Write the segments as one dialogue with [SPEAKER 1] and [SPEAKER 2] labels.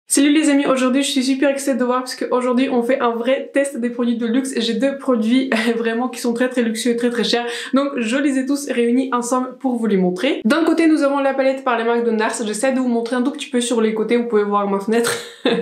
[SPEAKER 1] Salut les amis, aujourd'hui je suis super excitée de voir parce qu'aujourd'hui on fait un vrai test des produits de luxe. J'ai deux produits vraiment qui sont très luxueux et très chers. Donc je les ai tous réunis ensemble pour vous les montrer. D'un côté nous avons la palette par les marques de NARS. J'essaie de vous montrer un tout petit peu sur les côtés, vous pouvez voir ma fenêtre.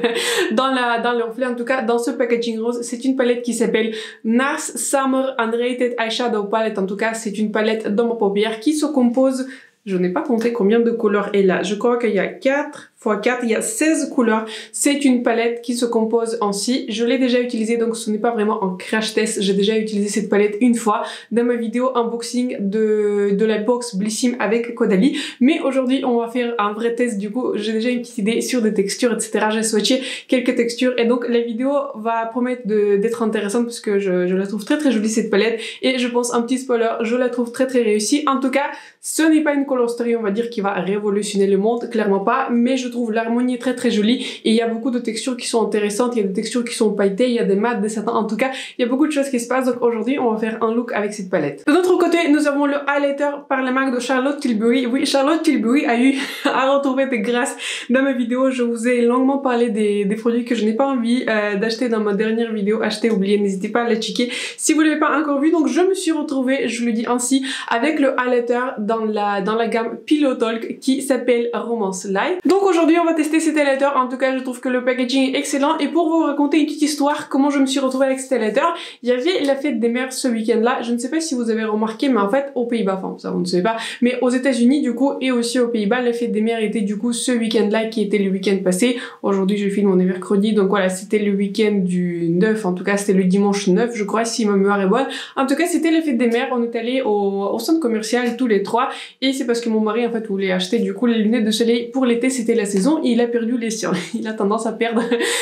[SPEAKER 1] dans le reflet en tout cas, dans ce packaging rose, c'est une palette qui s'appelle NARS Summer Unrated Eyeshadow Palette. En tout cas c'est une palette dans ma paupière qui se compose... Je n'ai pas compté combien de couleurs est là. Je crois qu'il y a 4 x 4, il y a 16 couleurs. C'est une palette qui se compose en 6. Je l'ai déjà utilisée, donc ce n'est pas vraiment un crash test. J'ai déjà utilisé cette palette une fois dans ma vidéo unboxing de la box Blissim avec Caudalie. Mais aujourd'hui, on va faire un vrai test. Du coup, j'ai déjà une petite idée sur des textures, etc. J'ai swatché quelques textures et donc la vidéo va promettre d'être intéressante parce que je la trouve très jolie cette palette. Et je pense, un petit spoiler, je la trouve très réussie. En tout cas, ce n'est pas une color story, on va dire, qui va révolutionner le monde, clairement pas, mais je trouve l'harmonie très jolie et il y a beaucoup de textures qui sont intéressantes, il y a des textures qui sont pailletées, il y a des mats, des satins, en tout cas, il y a beaucoup de choses qui se passent, donc aujourd'hui, on va faire un look avec cette palette. De l'autre côté, nous avons le highlighter par la marque de Charlotte Tilbury. Oui, Charlotte Tilbury a eu à retrouver des grâces dans ma vidéo, je vous ai longuement parlé des produits que je n'ai pas envie d'acheter dans ma dernière vidéo, acheter, oubliez, n'hésitez pas à la checker si vous l'avez pas encore vu. Donc je me suis retrouvée, je le dis ainsi, avec le highlighter dans la gamme Pillow Talk qui s'appelle Romance Light. Donc aujourd'hui on va tester cet highlighter. En tout cas je trouve que le packaging est excellent et pour vous raconter une petite histoire comment je me suis retrouvée avec cet highlighter, il y avait la fête des mères ce week-end là. Je ne sais pas si vous avez remarqué, mais en fait aux Pays-Bas, enfin ça vous ne savez pas, mais aux États-Unis du coup et aussi aux Pays-Bas, la fête des mères était du coup ce week-end là qui était le week-end passé. Aujourd'hui je filme, on est mercredi, donc voilà, c'était le week-end du 9, en tout cas c'était le dimanche 9 je crois si ma mémoire est bonne. En tout cas c'était la fête des mères, on est allé au centre commercial tous les trois. Et c'est parce que mon mari en fait voulait acheter du coup les lunettes de soleil pour l'été, c'était la saison et il a perdu les siens. Il a tendance à perdre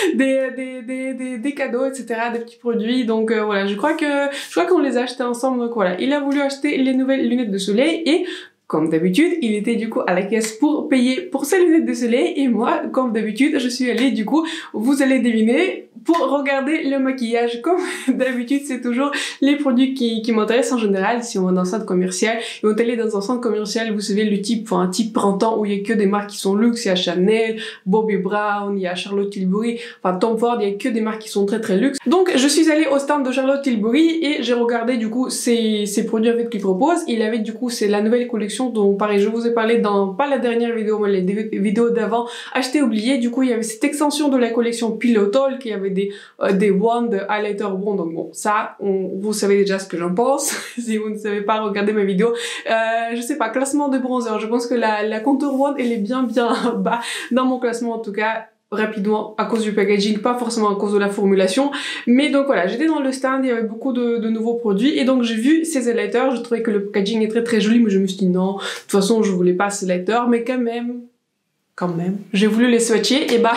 [SPEAKER 1] des cadeaux, etc., des petits produits. Donc voilà, je crois qu'on les a achetés ensemble. Donc voilà, il a voulu acheter les nouvelles lunettes de soleil et comme d'habitude, il était du coup à la caisse pour payer pour ses lunettes de soleil et moi, comme d'habitude, je suis allée du coup, vous allez deviner, pour regarder le maquillage. Comme d'habitude, c'est toujours les produits qui m'intéressent en général. Si on va dans un centre commercial, et on est allé dans un centre commercial, vous savez, le type, enfin un type printemps où il y a que des marques qui sont luxe, il y a Chanel, Bobbi Brown, il y a Charlotte Tilbury, enfin Tom Ford, il y a que des marques qui sont très luxe. Donc je suis allée au stand de Charlotte Tilbury et j'ai regardé du coup ces produits en fait qu'ils proposent. Il avait du coup, c'est la nouvelle collection dont pareil je vous ai parlé dans pas la dernière vidéo mais les vidéos d'avant, acheté oublié. Du coup il y avait cette extension de la collection Pillow Talk, il y avait des wands, highlighter bon, donc bon ça vous savez déjà ce que j'en pense. Si vous ne savez pas, regardez ma vidéo. Je sais pas, classement de bronzer, je pense que la contour wand elle est bien bas dans mon classement en tout cas. Rapidement à cause du packaging, pas forcément à cause de la formulation, mais donc voilà, j'étais dans le stand, il y avait beaucoup de nouveaux produits et donc j'ai vu ces highlighters, je trouvais que le packaging est très joli, mais je me suis dit non, de toute façon je voulais pas ces highlighters, mais quand même, j'ai voulu les swatcher et bah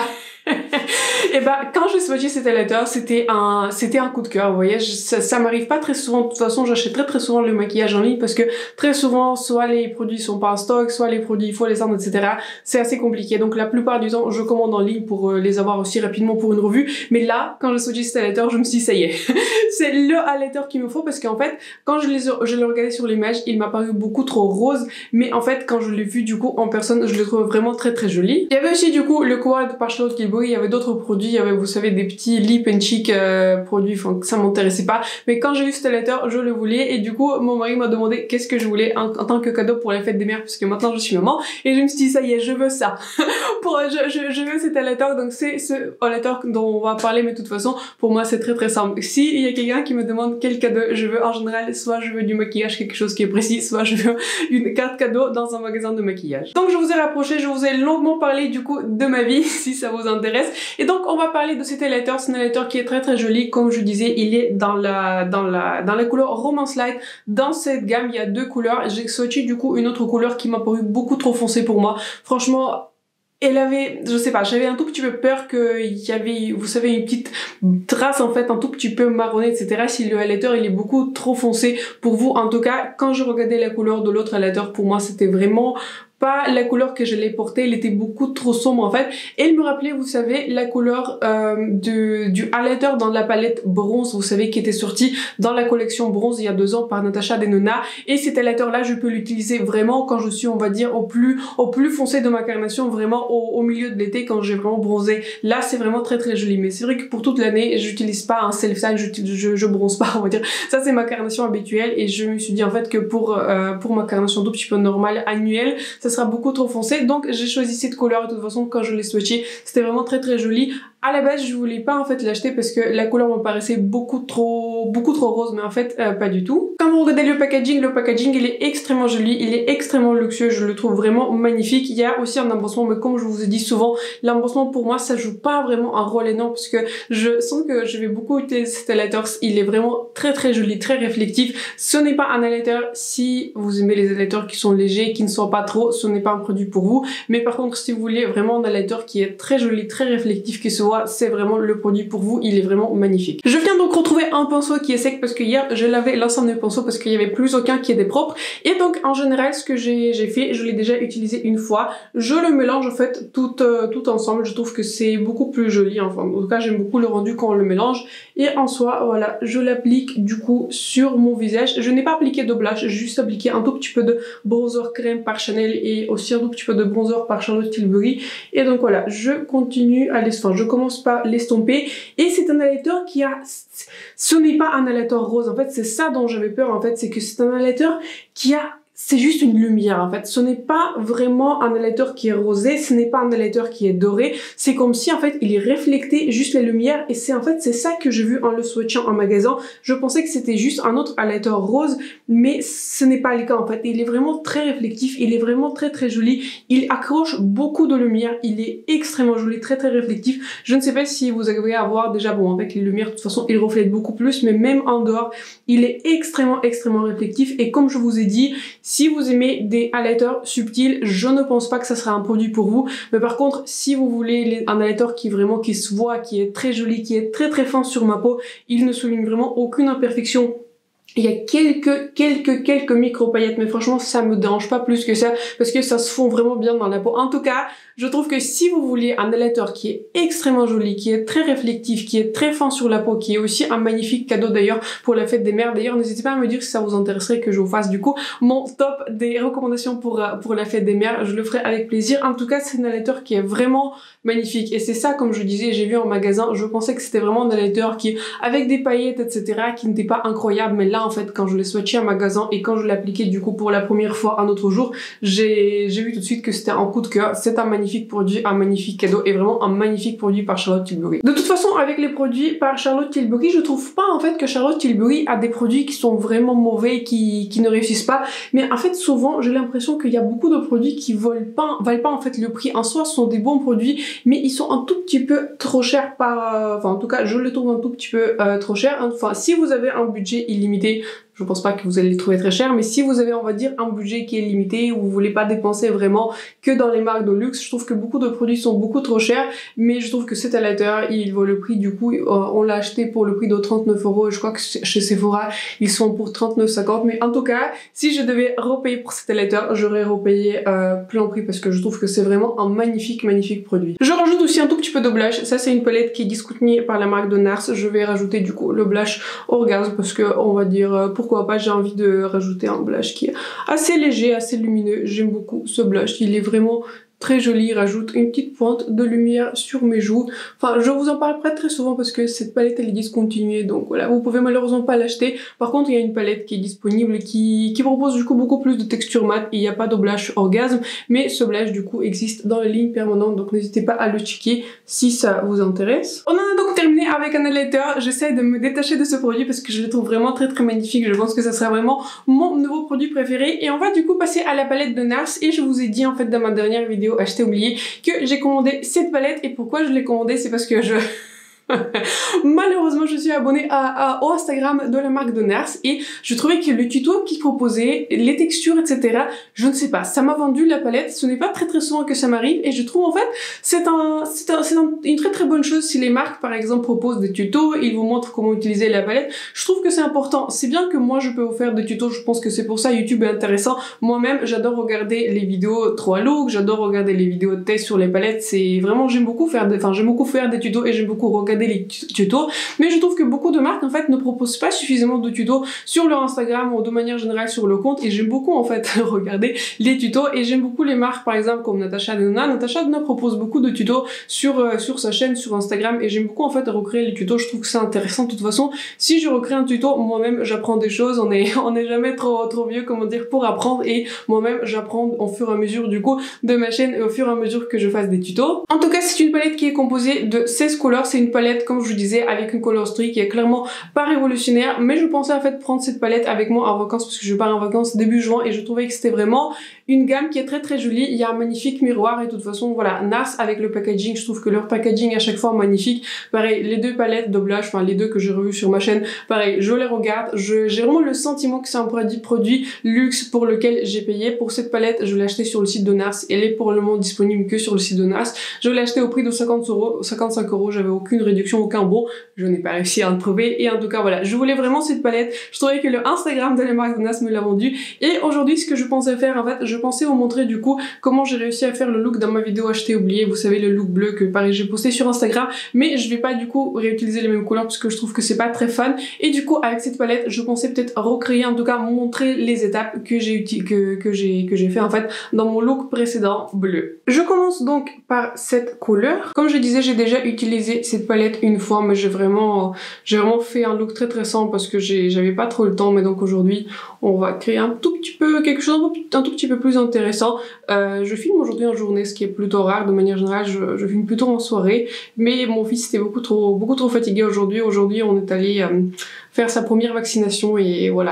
[SPEAKER 1] et bah quand j'ai swatché cet highlighter, c'était un coup de cœur, vous voyez, ça m'arrive pas très souvent, de toute façon j'achète très souvent le maquillage en ligne parce que très souvent soit les produits sont pas en stock, soit les produits il faut les attendre, etc. C'est assez compliqué, donc la plupart du temps je commande en ligne pour les avoir aussi rapidement pour une revue, mais là quand j'ai swatché cet highlighter, je me suis dit ça y est, c'est le highlighter qu'il me faut parce qu'en fait quand je l'ai regardé sur l'image, il m'a paru beaucoup trop rose, mais en fait quand je l'ai vu du coup en personne, je le trouve vraiment très joli. Il y avait aussi du coup le quad par Charlotte Tilbury, il y avait d'autres produits, il y avait vous savez des petits lip and cheek produits, enfin ça m'intéressait pas, mais quand j'ai eu ce highlighter je le voulais et du coup mon mari m'a demandé qu'est-ce que je voulais en tant que cadeau pour la fête des mères parce que maintenant je suis maman et je me suis dit ça y est, je veux ça. Je veux cet highlighter, donc c'est ce highlighter dont on va parler, mais de toute façon pour moi c'est très simple. Si il y a quelqu'un qui me demande quel cadeau je veux, en général soit je veux du maquillage, quelque chose qui est précis, soit je veux une carte cadeau dans un magasin de maquillage. Donc je vous ai rapproché, je vous ai longuement parlé du coup de ma vie si ça vous intéresse et donc on va parler de cet highlighter. C'est un highlighter qui est très joli, comme je disais, il est dans la couleur Romance Light. Dans cette gamme il y a deux couleurs, j'ai swatché du coup une autre couleur qui m'a paru beaucoup trop foncée pour moi, franchement. Elle avait, je sais pas, j'avais un tout petit peu peur qu'il y avait, vous savez, une petite trace en fait, un tout petit peu marronné, etc. Si le highlighter il est beaucoup trop foncé pour vous, en tout cas, quand je regardais la couleur de l'autre highlighter, pour moi c'était vraiment pas la couleur que j'allais porter, elle était beaucoup trop sombre en fait. Et elle me rappelait, vous savez, la couleur du highlighter dans la palette bronze, vous savez, qui était sortie dans la collection bronze il y a 2 ans par Natasha Denona. Et cet highlighter là, je peux l'utiliser vraiment quand je suis, on va dire, au plus foncé de ma carnation, vraiment au milieu de l'été, quand j'ai vraiment bronzé. Là, c'est vraiment très très joli. Mais c'est vrai que pour toute l'année, j'utilise pas un self-tan, je bronze pas, on va dire. Ça, c'est ma carnation habituelle. Et je me suis dit en fait que pour ma carnation tout petit peu normale, annuelle, ça sera beaucoup trop foncé. Donc, j'ai choisi cette couleur. De toute façon, quand je l'ai swatché, c'était vraiment très très joli. À la base, je voulais pas en fait l'acheter parce que la couleur me paraissait beaucoup trop rose, mais en fait pas du tout. Quand vous regardez le packaging il est extrêmement joli, il est extrêmement luxueux, je le trouve vraiment magnifique. Il y a aussi un embossement, mais comme je vous ai dit souvent, l'embossement pour moi ça joue pas vraiment un rôle énorme parce que je sens que je vais beaucoup utiliser cet highlighter. Il est vraiment très très joli, très réflectif. Ce n'est pas un highlighter, si vous aimez les highlighters qui sont légers, qui ne sont pas trop, ce n'est pas un produit pour vous. Mais par contre, si vous voulez vraiment un highlighter qui est très joli, très réflectif, qui se voit, c'est vraiment le produit pour vous, il est vraiment magnifique. Je viens donc retrouver un pinceau qui est sec parce que hier je lavais l'ensemble des pinceaux parce qu'il y avait plus aucun qui était propre. Et donc en général ce que j'ai fait, je l'ai déjà utilisé une fois, je le mélange en fait tout ensemble. Je trouve que c'est beaucoup plus joli, enfin en tout cas j'aime beaucoup le rendu quand on le mélange. Et en soi voilà, je l'applique du coup sur mon visage. Je n'ai pas appliqué de blush, j'ai juste appliqué un tout petit peu de bronzer crème par Chanel et aussi un tout petit peu de bronzer par Charlotte Tilbury. Et donc voilà, je continue à je commence par l'estomper. Et c'est un highlighter qui a... Ce n'est pas un highlighter rose, en fait c'est ça dont j'avais peur en fait, c'est que c'est un highlighter qui a... C'est juste une lumière en fait, ce n'est pas vraiment un highlighter qui est rosé, ce n'est pas un highlighter qui est doré, c'est comme si en fait il est reflété juste la lumière et c'est en fait c'est ça que j'ai vu en le swatchant en magasin. Je pensais que c'était juste un autre highlighter rose, mais ce n'est pas le cas en fait. Il est vraiment très réflectif, il est vraiment très très joli, il accroche beaucoup de lumière, il est extrêmement joli, très très réflectif. Je ne sais pas si vous arrivez à voir déjà, bon avec les lumières de toute façon il reflète beaucoup plus, mais même en dehors il est extrêmement réflectif. Et comme je vous ai dit, si vous aimez des highlighters subtils, je ne pense pas que ça sera un produit pour vous. Mais par contre, si vous voulez un highlighter qui se voit, qui est très joli, qui est très très fin sur ma peau, il ne souligne vraiment aucune imperfection. Il y a quelques micro paillettes, mais franchement ça me dérange pas plus que ça parce que ça se fond vraiment bien dans la peau. En tout cas, je trouve que si vous voulez un highlighter qui est extrêmement joli, qui est très réflectif, qui est très fin sur la peau, qui est aussi un magnifique cadeau d'ailleurs pour la fête des mères. D'ailleurs, n'hésitez pas à me dire si ça vous intéresserait que je vous fasse du coup mon top des recommandations pour la fête des mères. Je le ferai avec plaisir. En tout cas, c'est un highlighter qui est vraiment magnifique. Et c'est ça, comme je disais, j'ai vu en magasin, je pensais que c'était vraiment un highlighter qui, avec des paillettes, etc., qui n'était pas incroyable. Mais là, en fait, quand je l'ai swatché en magasin et quand je l'ai appliqué du coup pour la première fois un autre jour, j'ai vu tout de suite que c'était un coup de cœur. C'est un magnifique produit, un magnifique cadeau et vraiment un magnifique produit par Charlotte Tilbury. De toute façon, avec les produits par Charlotte Tilbury, je trouve pas en fait que Charlotte Tilbury a des produits qui sont vraiment mauvais, qui ne réussissent pas. Mais en fait, souvent, j'ai l'impression qu'il y a beaucoup de produits qui valent pas en fait le prix. En soi, ce sont des bons produits, mais ils sont un tout petit peu trop chers enfin en tout cas, je les trouve un tout petit peu trop chers. Enfin, si vous avez un budget illimité, je pense pas que vous allez les trouver très chers, mais si vous avez, on va dire, un budget qui est limité, ou vous voulez pas dépenser vraiment que dans les marques de luxe, je trouve que beaucoup de produits sont beaucoup trop chers, mais je trouve que cet highlighter, il vaut le prix. Du coup, on l'a acheté pour le prix de 39 €, et je crois que chez Sephora, ils sont pour 39,50 €, mais en tout cas, si je devais repayer pour cet highlighter, j'aurais repayé plein prix, parce que je trouve que c'est vraiment un magnifique produit. Je rajoute aussi un tout petit peu de blush. Ça, c'est une palette qui est discontinuée par la marque de NARS. Je vais rajouter du coup le blush Orgasme, parce que on va dire, pourquoi pas, j'ai envie de rajouter un blush qui est assez léger, assez lumineux. J'aime beaucoup ce blush, il est vraiment très joli, il rajoute une petite pointe de lumière sur mes joues. Enfin, je vous en parle pas très souvent parce que cette palette elle est discontinuée, donc voilà, vous pouvez malheureusement pas l'acheter. Par contre, il y a une palette qui est disponible qui propose du coup beaucoup plus de texture mat et il n'y a pas de blush Orgasme, mais ce blush du coup existe dans les lignes permanentes, donc n'hésitez pas à le checker si ça vous intéresse. On en a donc terminé avec un highlighter. J'essaie de me détacher de ce produit parce que je le trouve vraiment très magnifique. Je pense que ça sera vraiment mon nouveau produit préféré. Et on va du coup passer à la palette de NARS. Et je vous ai dit en fait dans ma dernière vidéo acheter oublié que j'ai commandé cette palette. Et pourquoi je l'ai commandée, c'est parce que Malheureusement, je suis abonnée au Instagram de la marque de Nars et je trouvais que le tuto qu'ils proposaient, les textures, etc., je ne sais pas, ça m'a vendu la palette. Ce n'est pas très souvent que ça m'arrive et je trouve en fait c'est une très bonne chose si les marques par exemple proposent des tutos, ils vous montrent comment utiliser la palette. Je trouve que c'est important. C'est bien que moi je peux vous faire des tutos, je pense que c'est pour ça YouTube est intéressant. Moi-même, j'adore regarder les vidéos 3 looks, j'adore regarder les vidéos de test sur les palettes. C'est vraiment, j'aime beaucoup faire des tutos et j'aime beaucoup regarder les tutos. Mais je trouve que beaucoup de marques en fait ne proposent pas suffisamment de tutos sur leur Instagram ou de manière générale sur le compte. Et j'aime beaucoup en fait regarder les tutos et j'aime beaucoup les marques par exemple comme Natasha Denona. Natasha Denona propose beaucoup de tutos sur sa chaîne sur Instagram et j'aime beaucoup en fait recréer les tutos. Je trouve que c'est intéressant de toute façon. Si je recrée un tuto, moi-même j'apprends des choses. On est jamais trop vieux comment dire pour apprendre et moi-même j'apprends au fur et à mesure du coup de ma chaîne et au fur et à mesure que je fasse des tutos. En tout cas, c'est une palette qui est composée de 16 couleurs. C'est une palette comme je vous disais avec une colostory qui est clairement pas révolutionnaire, mais je pensais en fait prendre cette palette avec moi en vacances parce que je pars en vacances début juin et je trouvais que c'était vraiment une gamme qui est très jolie. Il y a un magnifique miroir et de toute façon voilà, Nars avec le packaging, je trouve que leur packaging à chaque fois magnifique. Pareil, les deux palettes de blush, enfin les deux que j'ai revues sur ma chaîne, pareil, je les regarde, j'ai vraiment le sentiment que c'est un produit luxe pour lequel j'ai payé. Pour cette palette, je l'ai acheté sur le site de Nars, elle est pour le moment disponible que sur le site de Nars. Je l'ai acheté au prix de 55 €, j'avais aucune réduction, aucun bon, je n'ai pas réussi à en trouver et en tout cas voilà, je voulais vraiment cette palette. Je trouvais que le Instagram de la marque de Nars me l'a vendu et aujourd'hui ce que je pensais faire en fait, je pensais vous montrer du coup comment j'ai réussi à faire le look dans ma vidéo acheté oublié, vous savez le look bleu que pareil j'ai posté sur Instagram, mais je vais pas du coup réutiliser les mêmes couleurs parce que je trouve que c'est pas très fun et du coup avec cette palette je pensais peut-être recréer, en tout cas montrer les étapes que j'ai fait en fait dans mon look précédent bleu. Je commence donc par cette couleur. Comme je disais, j'ai déjà utilisé cette palette une fois mais j'ai vraiment fait un look très simple parce que j'avais pas trop le temps, mais donc aujourd'hui on va créer un tout petit peu quelque chose un tout petit peu plus intéressant. Je filme aujourd'hui en journée, ce qui est plutôt rare. De manière générale, je filme plutôt en soirée, mais mon fils était beaucoup trop fatigué aujourd'hui. Aujourd'hui, on est allé faire sa première vaccination et voilà,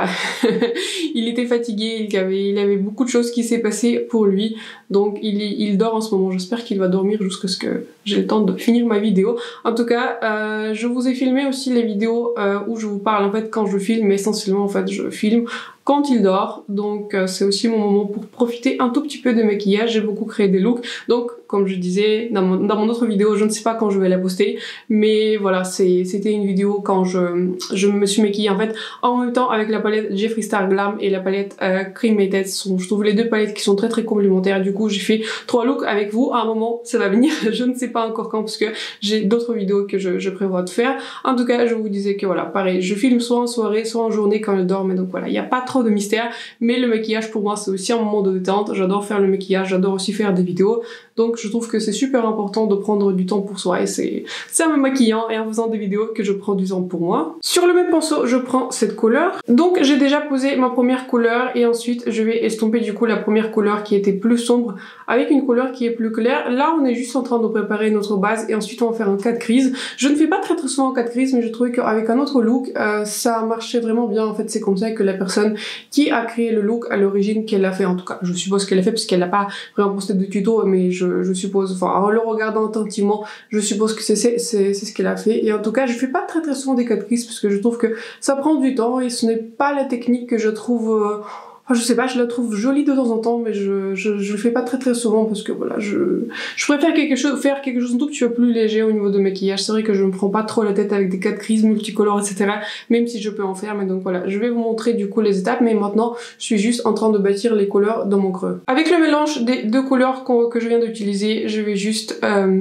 [SPEAKER 1] il était fatigué, il avait beaucoup de choses qui s'est passé pour lui, donc il dort en ce moment. J'espère qu'il va dormir jusqu'à ce que j'ai le temps de finir ma vidéo. En tout cas, je vous ai filmé aussi les vidéos où je vous parle en fait quand je filme, mais essentiellement en fait je filme quand il dort, donc c'est aussi mon moment pour profiter un tout petit peu de maquillage. J'ai beaucoup créé des looks, donc comme je disais dans mon autre vidéo, je ne sais pas quand je vais la poster, mais voilà, c'était une vidéo quand je me suis maquillée en fait en même temps avec la palette Jeffree Star Glam et la palette Cremated. Je trouve les deux palettes qui sont très complémentaires. Du coup j'ai fait 3 looks avec vous. À un moment ça va venir, je ne sais pas encore quand parce que j'ai d'autres vidéos que je prévois de faire. En tout cas je vous disais que voilà, pareil, je filme soit en soirée soit en journée quand elle dort, mais donc voilà, il n'y a pas trop de mystère, mais le maquillage pour moi c'est aussi un moment de détente. J'adore faire le maquillage, j'adore aussi faire des vidéos, donc je trouve que c'est super important de prendre du temps pour soi et c'est en me maquillant et en faisant des vidéos que je prends du temps pour moi. Sur le même pinceau je prends cette couleur, donc j'ai déjà posé ma première couleur et ensuite je vais estomper du coup la première couleur qui était plus sombre avec une couleur qui est plus claire. Là on est juste en train de préparer notre base et ensuite on va faire un 4 grises. Je ne fais pas très souvent en 4 grises, mais je trouvais qu'avec un autre look ça marchait vraiment bien. En fait c'est comme ça que la personne qui a créé le look à l'origine qu'elle a fait, en tout cas je suppose qu'elle a fait parce qu'elle n'a pas vraiment posté de tuto, mais je suppose, enfin en le regardant attentivement je suppose que c'est ce qu'elle a fait. Et en tout cas je fais pas très souvent des 4 grises parce que je trouve que ça prend du temps et ce n'est pas la technique que je trouve je sais pas, je la trouve jolie de temps en temps, mais je le fais pas très souvent parce que voilà, je préfère faire quelque chose un tout petit peu plus léger au niveau de maquillage. C'est vrai que je ne prends pas trop la tête avec des 4 grises multicolores, etc. Même si je peux en faire, mais donc voilà, je vais vous montrer du coup les étapes, mais maintenant je suis juste en train de bâtir les couleurs dans mon creux. Avec le mélange des deux couleurs que je viens d'utiliser, je vais juste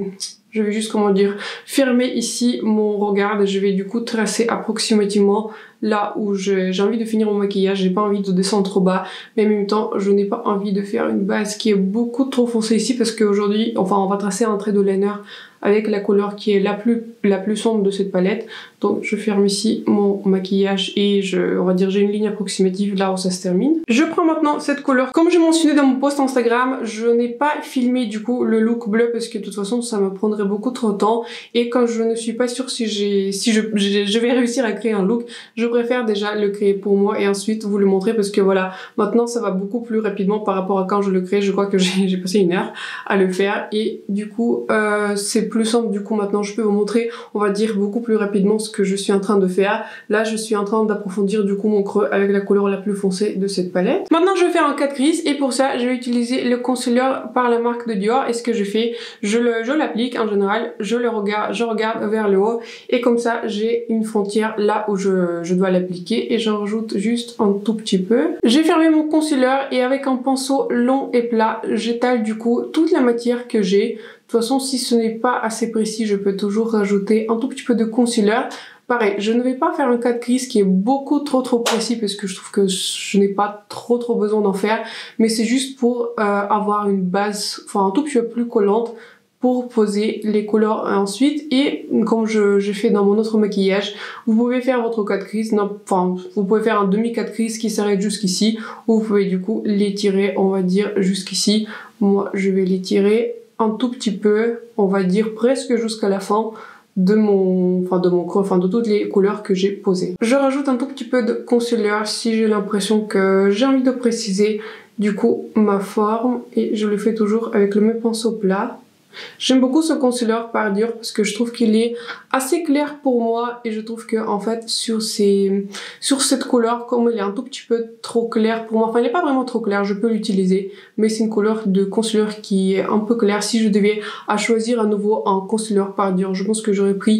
[SPEAKER 1] comment dire, fermer ici mon regard et je vais du coup tracer approximativement là où j'ai envie de finir mon maquillage. J'ai pas envie de descendre trop bas, mais en même temps je n'ai pas envie de faire une base qui est beaucoup trop foncée ici parce qu'aujourd'hui, enfin on va tracer un trait de liner avec la couleur qui est la plus sombre de cette palette. Donc je ferme ici mon maquillage et on va dire j'ai une ligne approximative là où ça se termine. Je prends maintenant cette couleur. Comme j'ai mentionné dans mon post Instagram, je n'ai pas filmé du coup le look bleu parce que de toute façon ça me prendrait beaucoup trop de temps et quand je ne suis pas sûre si je vais réussir à créer un look, je préfère déjà le créer pour moi et ensuite vous le montrer parce que voilà, maintenant ça va beaucoup plus rapidement par rapport à quand je le crée. Je crois que j'ai passé 1 heure à le faire et du coup c'est c'est plus simple. Du coup maintenant je peux vous montrer, on va dire beaucoup plus rapidement ce que je suis en train de faire. Là je suis en train d'approfondir du coup mon creux avec la couleur la plus foncée de cette palette. Maintenant je vais faire un 4 gris et pour ça je vais utiliser le concealer par la marque de Dior. Et ce que je fais, je l'applique en général, je regarde vers le haut et comme ça j'ai une frontière là où je dois l'appliquer et j'en rajoute juste un tout petit peu. J'ai fermé mon concealer et avec un pinceau long et plat, j'étale du coup toute la matière que j'ai. De toute façon, si ce n'est pas assez précis, je peux toujours rajouter un tout petit peu de concealer. Pareil, je ne vais pas faire un 4 gris qui est beaucoup trop précis parce que je trouve que je n'ai pas trop besoin d'en faire. Mais c'est juste pour avoir une base, enfin un tout petit peu plus collante pour poser les couleurs ensuite. Et comme j'ai fait dans mon autre maquillage, vous pouvez faire votre 4 gris, enfin vous pouvez faire un demi 4 gris qui s'arrête jusqu'ici, ou vous pouvez du coup l'étirer, on va dire jusqu'ici. Moi je vais l'étirer un tout petit peu, on va dire presque jusqu'à la fin de mon creux, enfin de toutes les couleurs que j'ai posées. Je rajoute un tout petit peu de concealer si j'ai l'impression que j'ai envie de préciser du coup ma forme et je le fais toujours avec le même pinceau plat. J'aime beaucoup ce concealer par Dior parce que je trouve qu'il est assez clair pour moi et je trouve que en fait sur cette couleur, comme il est un tout petit peu trop clair pour moi, enfin il n'est pas vraiment trop clair, je peux l'utiliser, mais c'est une couleur de concealer qui est un peu claire. Si je devais à choisir à nouveau un concealer par Dior, je pense que j'aurais pris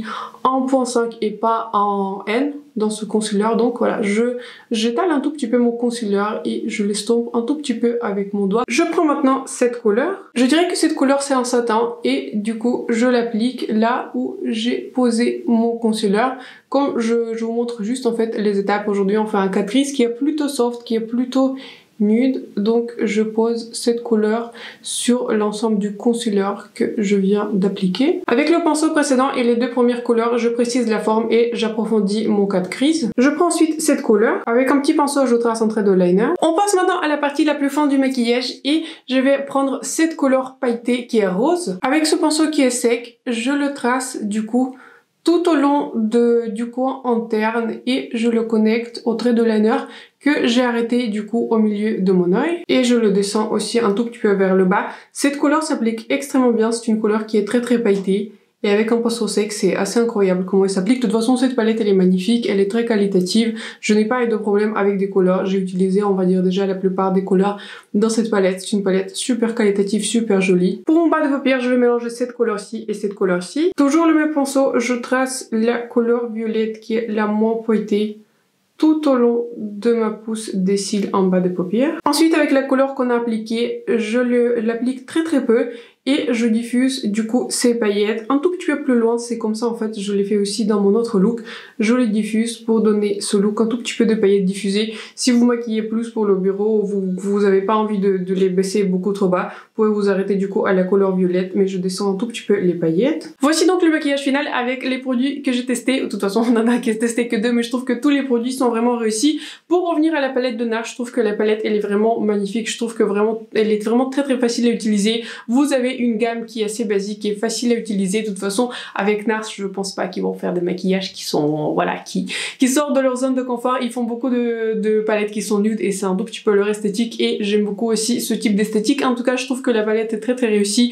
[SPEAKER 1] 1.5 et pas en N dans ce concealer. Donc voilà, j'étale un tout petit peu mon concealer et je l'estompe un tout petit peu avec mon doigt. Je prends maintenant cette couleur. Je dirais que cette couleur c'est un satin et du coup je l'applique là où j'ai posé mon concealer. Comme je vous montre juste en fait les étapes. Aujourd'hui on fait un 4 gris qui est plutôt soft, qui est plutôt nude, donc je pose cette couleur sur l'ensemble du concealer que je viens d'appliquer. Avec le pinceau précédent et les deux premières couleurs, je précise la forme et j'approfondis mon 4 gris. Je prends ensuite cette couleur, avec un petit pinceau je trace un trait de liner. On passe maintenant à la partie la plus fin du maquillage et je vais prendre cette couleur pailletée qui est rose. Avec ce pinceau qui est sec, je le trace du coup tout au long du coin interne et je le connecte au trait de liner que j'ai arrêté du coup au milieu de mon œil et je le descends aussi un tout petit peu vers le bas. Cette couleur s'applique extrêmement bien, c'est une couleur qui est très pailletée et avec un pinceau sec c'est assez incroyable comment elle s'applique. De toute façon cette palette elle est magnifique, elle est très qualitative, je n'ai pas eu de problème avec des couleurs, j'ai utilisé on va dire déjà la plupart des couleurs dans cette palette. C'est une palette super qualitative, super jolie. Pour mon bas de paupière je vais mélanger cette couleur-ci et cette couleur-ci. Toujours le même pinceau, je trace la couleur violette qui est la moins pailletée tout au long de ma pousse des cils en bas des paupières. Ensuite avec la couleur qu'on a appliquée, je l'applique très peu et je diffuse du coup ces paillettes un tout petit peu plus loin. C'est comme ça en fait, je l'ai fait aussi dans mon autre look. Je les diffuse pour donner ce look, un tout petit peu de paillettes diffusées. Si vous maquillez plus pour le bureau, vous avez pas envie de les baisser beaucoup trop bas, vous pouvez vous arrêter du coup à la couleur violette, mais je descends un tout petit peu les paillettes. Voici donc le maquillage final avec les produits que j'ai testés. De toute façon on en a testé que 2, mais je trouve que tous les produits sont vraiment réussis. Pour revenir à la palette de NARS, je trouve que la palette elle est vraiment magnifique. Je trouve que vraiment elle est vraiment très facile à utiliser. Vous avez une gamme qui est assez basique et facile à utiliser. De toute façon avec NARS je pense pas qu'ils vont faire des maquillages qui sont voilà qui sortent de leur zone de confort. Ils font beaucoup de palettes qui sont nudes et c'est un tout petit peu leur esthétique et j'aime beaucoup aussi ce type d'esthétique. En tout cas je trouve que la palette est très réussie.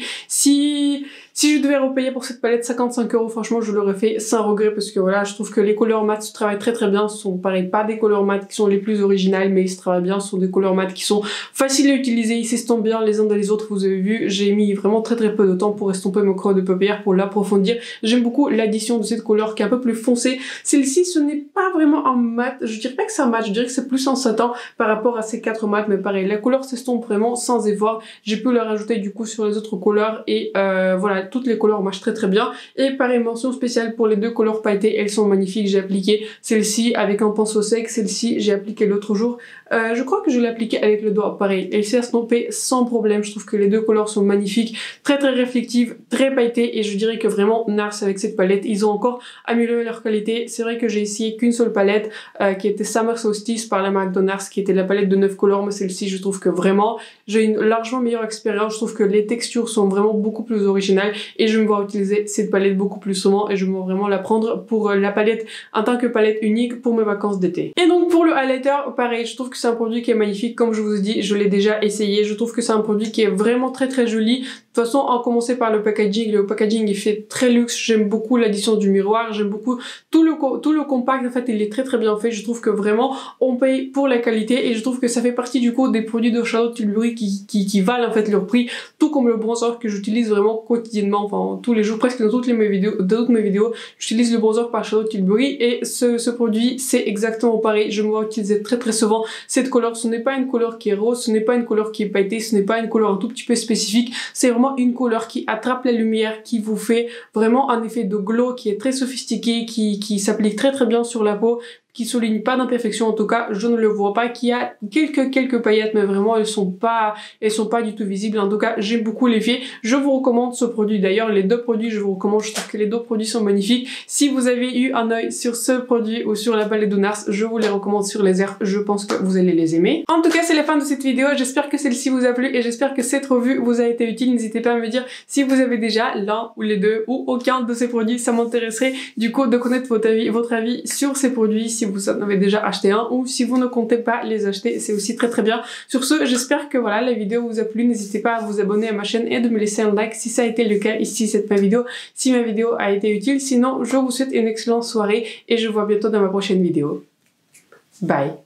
[SPEAKER 1] Si je devais repayer pour cette palette 55 €, franchement je l'aurais fait sans regret parce que voilà, je trouve que les couleurs mat se travaillent très bien. Ce sont pareil pas des couleurs mat qui sont les plus originales, mais ils se travaillent bien. Ce sont des couleurs mat qui sont faciles à utiliser, ils s'estompent bien les uns dans les autres. Vous avez vu, j'ai mis vraiment très peu de temps pour estomper mon creux de paupière, pour l'approfondir. J'aime beaucoup l'addition de cette couleur qui est un peu plus foncée. Celle-ci ce n'est pas vraiment un mat, je dirais pas que c'est un mat, je dirais que c'est plus un satin par rapport à ces 4 mats, mais pareil, la couleur s'estompe vraiment sans effort. J'ai pu la rajouter du coup sur les autres couleurs et voilà, toutes les couleurs marchent très bien. Et pareil, mention spéciale pour les deux couleurs pailletées, elles sont magnifiques. J'ai appliqué celle-ci avec un pinceau sec, celle-ci j'ai appliqué l'autre jour. Je crois que je l'ai appliqué avec le doigt, pareil. Elle s'est estompée sans problème. Je trouve que les deux couleurs sont magnifiques, très réflectives, très pailletées et je dirais que vraiment NARS avec cette palette, ils ont encore amélioré leur qualité. C'est vrai que j'ai essayé qu'une seule palette qui était Summer Solstice par la marque de NARS, qui était la palette de 9 couleurs, mais celle-ci je trouve que vraiment j'ai une largement meilleure expérience. Je trouve que les textures sont vraiment beaucoup plus originales et je me vois utiliser cette palette beaucoup plus souvent et je me vois vraiment la prendre pour la palette en tant que palette unique pour mes vacances d'été. Et donc pour le highlighter, pareil, je trouve que c'est un produit qui est magnifique. Comme je vous ai dit, je l'ai déjà essayé. Je trouve que c'est un produit qui est vraiment très joli, toute façon, en commencer par le packaging. Le packaging, il fait très luxe. J'aime beaucoup l'addition du miroir. J'aime beaucoup tout le compact. En fait, il est très très bien fait. Je trouve que vraiment, on paye pour la qualité et je trouve que ça fait partie du coup des produits de Charlotte Tilbury qui valent en fait leur prix. Tout comme le bronzer que j'utilise vraiment quotidiennement, enfin tous les jours, presque dans toutes mes vidéos, j'utilise le bronzer par Charlotte Tilbury et ce produit, c'est exactement pareil. Je me vois utiliser très très souvent cette couleur. Ce n'est pas une couleur qui est rose, ce n'est pas une couleur qui est pailletée, ce n'est pas une couleur un tout petit peu spécifique. C'est vraiment une couleur qui attrape la lumière, qui vous fait vraiment un effet de glow qui est très sophistiqué, qui s'applique très très bien sur la peau, qui souligne pas d'imperfection, en tout cas je ne le vois pas, qui a quelques paillettes, mais vraiment elles sont pas du tout visibles. En tout cas j'aime beaucoup l'effet. Je vous recommande ce produit, d'ailleurs les deux produits je vous recommande, je trouve que les deux produits sont magnifiques. Si vous avez eu un œil sur ce produit ou sur la palette de NARS, je vous les recommande sur Laser, je pense que vous allez les aimer. En tout cas c'est la fin de cette vidéo, j'espère que celle-ci vous a plu et j'espère que cette revue vous a été utile. N'hésitez pas à me dire si vous avez déjà l'un ou les deux ou aucun de ces produits, ça m'intéresserait du coup de connaître votre avis sur ces produits, si vous en avez déjà acheté un ou si vous ne comptez pas les acheter, c'est aussi très très bien. Sur ce, j'espère que voilà, la vidéo vous a plu. N'hésitez pas à vous abonner à ma chaîne et de me laisser un like si ça a été le cas ici cette ma vidéo, si ma vidéo a été utile. Sinon, je vous souhaite une excellente soirée et je vous vois bientôt dans ma prochaine vidéo. Bye!